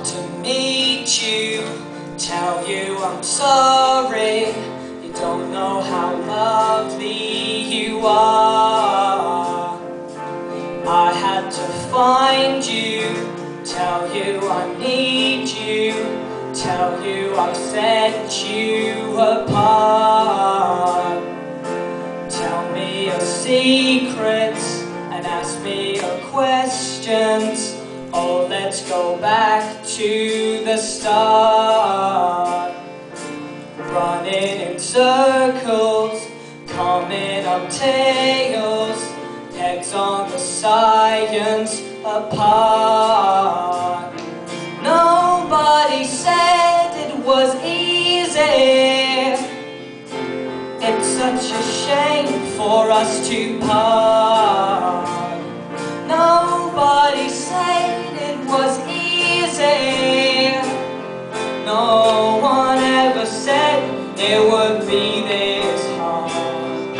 to meet you, tell you I'm sorry. You don't know how lovely you are. I had to find you, tell you I need you, tell you I've set you apart. Tell me your secrets and ask me your questions. Oh, let's go back to the start. Running in circles, coming up tails, pegs on the science apart. Nobody said it was easy. It's such a shame for us to part. Nobody said it was easy. No one ever said it would be this hard.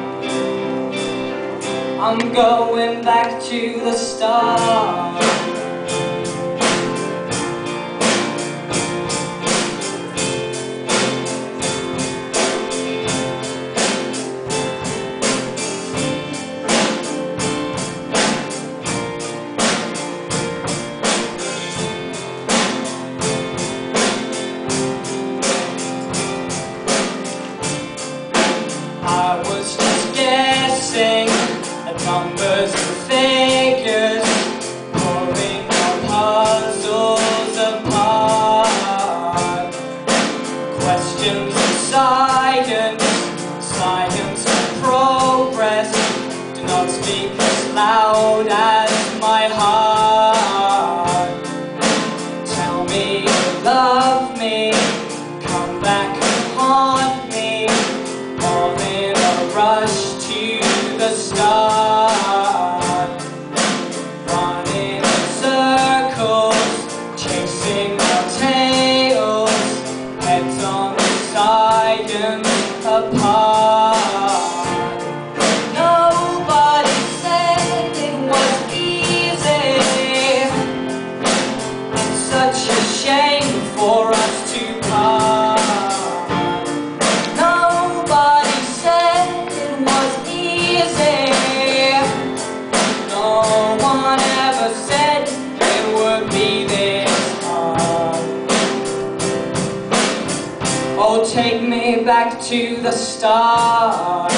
I'm going back to the start. I was just guessing at numbers and figures, pulling our puzzles apart. Questions of science, science and progress, do not speak as loud as my heart. Tell me you love me, come back and haunt me, all in a rush to the start. Running in circles, chasing our tails, heads on the science apart. Nobody said it was easy. It's such a shame for us to part. Nobody said it was easy. No one ever said it would be this hard. Oh, take me back to the start.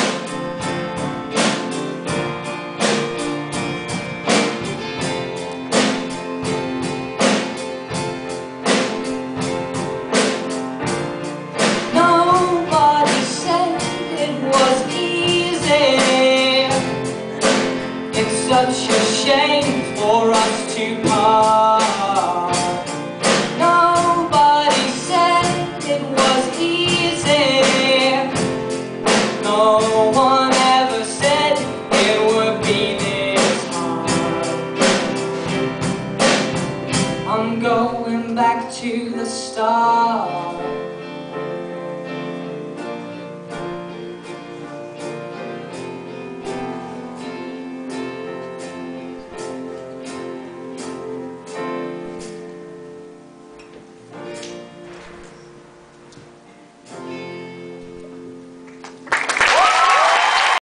Nobody said it was easy. It's such a shame for us to part. Nobody said it was easy. No one ever said it would be this hard. I'm going back to the start.